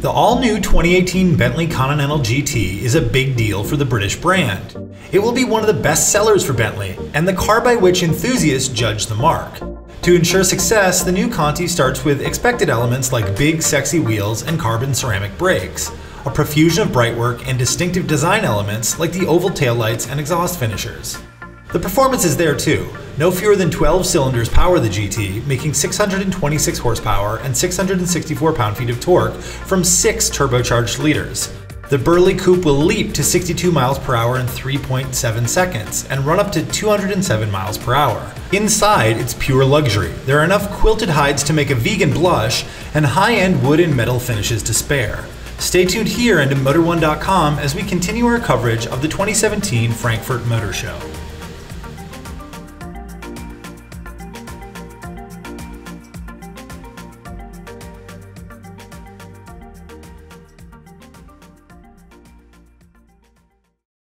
The all-new 2018 Bentley Continental GT is a big deal for the British brand. It will be one of the best sellers for Bentley, and the car by which enthusiasts judge the mark. To ensure success, the new Conti starts with expected elements like big, sexy wheels and carbon ceramic brakes, a profusion of brightwork and distinctive design elements like the oval taillights and exhaust finishers. The performance is there too. No fewer than 12 cylinders power the GT, making 626 horsepower and 664 pound-feet of torque from 6 turbocharged liters. The burly coupe will leap to 62 miles per hour in 3.7 seconds and run up to 207 miles per hour. Inside, it's pure luxury. There are enough quilted hides to make a vegan blush and high-end wood and metal finishes to spare. Stay tuned here and to Motor1.com as we continue our coverage of the 2017 Frankfurt Motor Show.